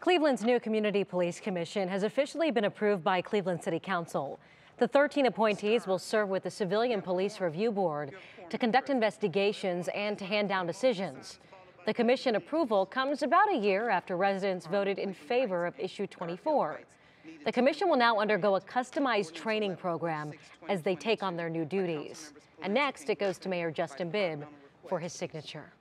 Cleveland's new Community Police Commission has officially been approved by Cleveland City Council. The 13 appointees will serve with the Civilian Police Review Board to conduct investigations and to hand down decisions. The commission approval comes about a year after residents voted in favor of Issue 24. The commission will now undergo a customized training program as they take on their new duties. And next, it goes to Mayor Justin Bibb for his signature.